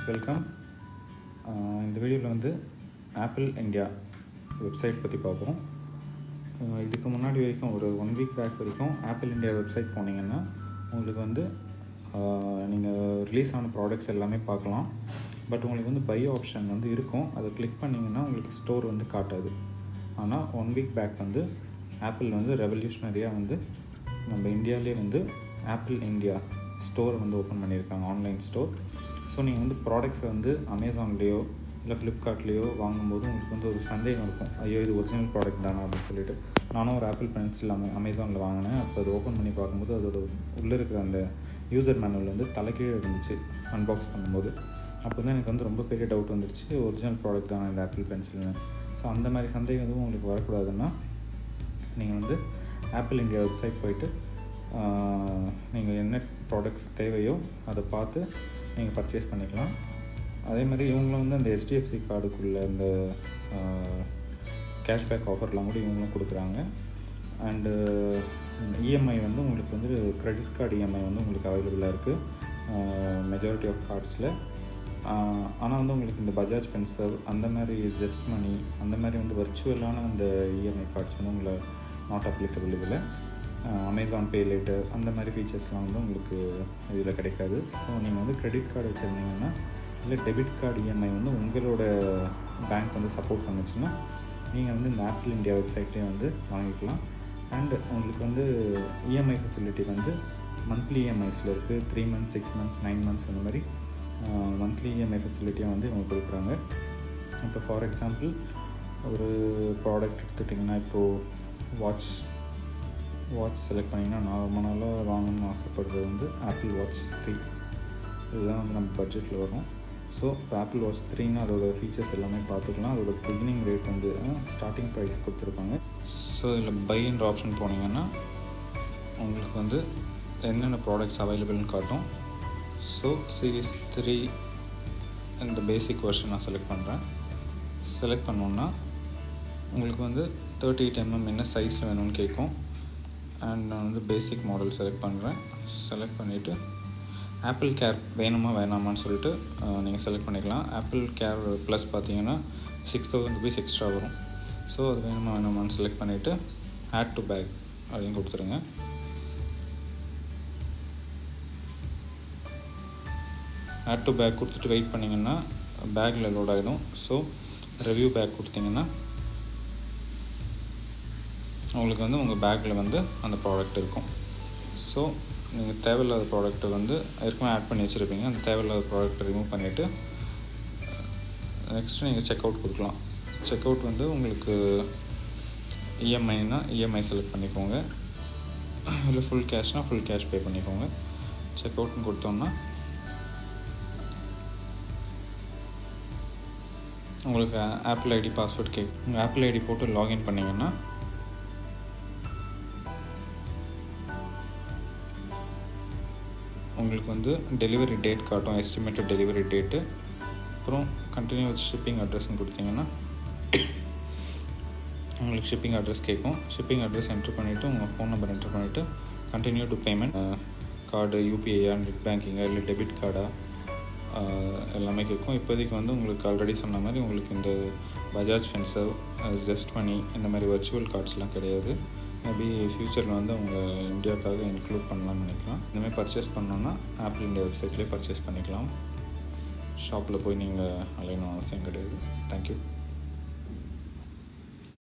Welcome. இந்த வீடியோவில் வந்து ஆப்பிள் இந்தியா வெப்சைட் பற்றி பார்ப்போம். இதுக்கு முன்னாடி வரைக்கும் ஒரு 1 வீக் பேக் வரைக்கும் ஆப்பிள் இந்தியா வெப்சைட் போனீங்கன்னா உங்களுக்கு வந்து நீங்கள் ரிலீஸ் ஆன ப்ராடக்ட்ஸ் எல்லாமே பார்க்கலாம். பட் உங்களுக்கு வந்து பை ஆப்ஷன் வந்து இருக்கும். அதை கிளிக் பண்ணிங்கன்னா உங்களுக்கு ஸ்டோர் வந்து காட்டாது. ஆனால் 1 வீக் பேக் வந்து ஆப்பிள் வந்து ரெவல்யூஷனரியாக வந்து நம்ம இந்தியாவிலே வந்து ஆப்பிள் இந்தியா ஸ்டோர் வந்து ஓப்பன் பண்ணியிருக்காங்க, ஆன்லைன் ஸ்டோர். ஸோ நீங்கள் வந்து ப்ராடக்ட்ஸை வந்து அமேசான்லேயோ இல்லை ஃப்ளிப்கார்ட்லேயோ வாங்கும்போது உங்களுக்கு வந்து ஒரு சந்தேகம் இருக்கும், ஐயோ இது ஒரிஜினல் ப்ராடக்ட் தானே அப்படின்னு சொல்லிட்டு. நானும் ஒரு ஆப்பிள் பென்சில் அமேசானில் வாங்கினேன். அப்போ அது ஓப்பன் பண்ணி பார்க்கும்போது அதோட உள்ளே இருக்கிற அந்த யூசர் மேனுவல் வந்து தலைக்கீழே இருந்துச்சு அன்பாக்ஸ் பண்ணும்போது. அப்போ தான் எனக்கு வந்து ரொம்ப பெரிய டவுட் வந்துடுச்சு, ஒரிஜினல் ப்ராடக்ட் தானே இந்த ஆப்பிள் பென்சில்னு. ஸோ அந்த மாதிரி சந்தேகம் எதுவும் உங்களுக்கு வரக்கூடாதுன்னா நீங்கள் வந்து ஆப்பிள் இந்தியா வெப்சைட் போய்ட்டு நீங்கள் என்ன ப்ராடக்ட்ஸ் தேவையோ அதை பார்த்து நீங்கள் பர்ச்சேஸ் பண்ணிக்கலாம். அதே மாதிரி இவங்களும் வந்து அந்த HDFC கார்டுக்குள்ளே அந்த கேஷ்பேக் ஆஃபர்லாம் கூட இவங்களும் கொடுக்குறாங்க. அண்டு இஎம்ஐ வந்து உங்களுக்கு வந்து க்ரெடிட் கார்டு இஎம்ஐ வந்து உங்களுக்கு அவைலபிளாக இருக்குது மெஜாரிட்டி ஆஃப் கார்ட்ஸில். ஆனால் வந்து உங்களுக்கு இந்த பஜாஜ் பென்சல் அந்த மாதிரி ஜஸ்ட் மணி அந்த மாதிரி வந்து வர்ச்சுவலான அந்த இஎம்ஐ கார்ட்ஸ் வந்து உங்களை நாட் அப்ளிகபிள். இதில் அமேசான் பே லேட்டர் அந்த மாதிரி ஃபீச்சர்ஸ்லாம் வந்து உங்களுக்கு இதில் கிடைக்காது. ஸோ நீங்கள் வந்து க்ரெடிட் கார்டு வச்சுருந்தீங்கன்னா இல்லை டெபிட் கார்டு இஎம்ஐ வந்து உங்களோட பேங்க் வந்து சப்போர்ட் பண்ணுச்சுன்னா நீங்கள் வந்து இந்த ஆப்பிள் இந்தியா வெப்சைட்லேயே வந்து வாங்கிக்கலாம். அண்ட் உங்களுக்கு வந்து இஎம்ஐ ஃபெசிலிட்டி வந்து மந்த்லி இஎம்ஐஸில் இருக்குது. 3 months 6 months 9 months அந்த மாதிரி மந்த்லி இஎம்ஐ ஃபெசிலிட்டியாக வந்து இவங்க கொடுக்குறாங்க. இப்போ ஃபார் எக்ஸாம்பிள் ஒரு ப்ராடக்ட் எடுத்துட்டிங்கன்னா, இப்போது வாட்ச் செலக்ட் பண்ணிங்கன்னா நான் ரொம்ப நாளாக வாங்கணும்னு ஆசைப்படுறது வந்து ஆப்பிள் வாட்ச் 3. இதுதான் வந்து நம்ம பட்ஜெட்டில் வரும். ஸோ இப்போ ஆப்பிள் வாட்ச் 3ன்னா அதோட ஃபீச்சர்ஸ் எல்லாமே பார்த்துக்கலாம். அதோட பிகினிங் ரேட் வந்து ஸ்டார்டிங் ப்ரைஸ் கொடுத்துருப்பாங்க. ஸோ இதில் பைன்ற ஆப்ஷன் போனீங்கன்னா உங்களுக்கு வந்து என்னென்ன ப்ராடக்ட்ஸ் அவைலபிள்னு காட்டும். ஸோ சீரீஸ் 3 இந்த பேசிக் வெர்ஷன் நான் செலக்ட் பண்ணுறேன். செலக்ட் பண்ணோன்னா உங்களுக்கு வந்து 38 mm என்ன சைஸில் வேணும்னு கேட்கும். அண்ட் நான் வந்து பேசிக் மாடல் செலக்ட் பண்ணுறேன். செலக்ட் பண்ணிவிட்டு ஆப்பிள் கேர் வேணுமா வேணாமான்னு சொல்லிட்டு நீங்கள் செலக்ட் பண்ணிக்கலாம். ஆப்பிள் கேர் ப்ளஸ் பார்த்தீங்கன்னா 6000 rupees எக்ஸ்ட்ரா வரும். ஸோ அது வேணுமா வேணாமான்னு செலக்ட் பண்ணிவிட்டு ஆட் டு பேக் அப்படின்னு கொடுத்துருங்க. ஆட் டு பேக் கொடுத்துட்டு வெயிட் பண்ணிங்கன்னா பேக்கில் லோட் ஆகிடும். ஸோ ரிவ்யூ பேக் கொடுத்தீங்கன்னா உங்களுக்கு வந்து உங்கள் பேக்கில் வந்து அந்த ப்ராடக்ட் இருக்கும். ஸோ நீங்கள் தேவையில்லாத ப்ராடக்ட்டை வந்து ஏற்கனவே ஆட் பண்ணி வச்சுருப்பீங்க. அந்த தேவையில்லாத ப்ராடக்ட்டை ரிமூவ் பண்ணிவிட்டு நெக்ஸ்ட்டு நீங்கள் செக் அவுட் கொடுக்கலாம். செக் அவுட் வந்து உங்களுக்கு இஎம்ஐனா இஎம்ஐ செலக்ட் பண்ணிக்கோங்க, இல்லை ஃபுல் கேஷ்னால் ஃபுல் கேஷ் பே பண்ணிக்கோங்க. செக் அவுட்னு கொடுத்தோன்னா உங்களுக்கு ஆப்பிள் ஐடி பாஸ்வேர்ட் கேட்கும். உங்கள் ஆப்பிள் ஐடி போட்டு லாகின் பண்ணிங்கன்னா உங்களுக்கு வந்து டெலிவரி டேட் காட்டும், எஸ்டிமேட்டட் டெலிவரி டேட்டு. அப்புறம் கண்டினியூ வித் ஷிப்பிங் அட்ரஸ்ன்னு கொடுத்தீங்கன்னா உங்களுக்கு ஷிப்பிங் அட்ரஸ் கேட்கும். ஷிப்பிங் அட்ரஸ் என்ட்ரு பண்ணிவிட்டு உங்கள் ஃபோன் நம்பர் என்ட்ரு பண்ணிவிட்டு கண்டினியூ டு பேமெண்ட். கார்டு யூபிஐயா, நெட் பேங்கிங்கா, இல்லை டெபிட் கார்டா எல்லாமே கேட்கும். இப்போதைக்கு வந்து உங்களுக்கு ஆல்ரெடி சொன்ன மாதிரி உங்களுக்கு இந்த பஜாஜ் பென்சல், ஜஸ்ட் மணி இந்த மாதிரி வர்ச்சுவல் கார்ட்ஸ்லாம் கிடையாது. மேபி ஃப்யூச்சரில் வந்து அவங்க இந்தியாவுக்காக இன்க்ளூட் பண்ணலாம்னு நினைக்கலாம். இந்தமாதிரி பர்ச்சேஸ் பண்ணோன்னா ஆப்பிள் இந்தியா வெப்சைட்லேயே பர்ச்சேஸ் பண்ணிக்கலாம். ஷாப்பில் போய் நீங்கள் அலையணும் அவசியம் கிடையாது. தேங்க்யூ.